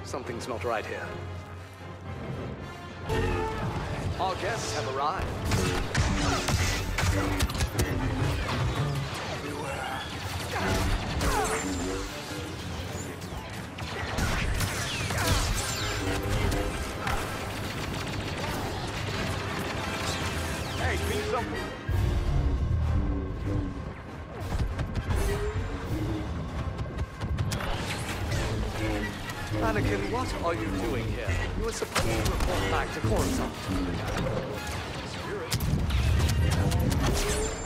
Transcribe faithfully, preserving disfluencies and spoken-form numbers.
Something's not right here. Our guests have arrived. Everywhere. Hey, be something. Anakin, what are you doing here? You were supposed to report back to Coruscant.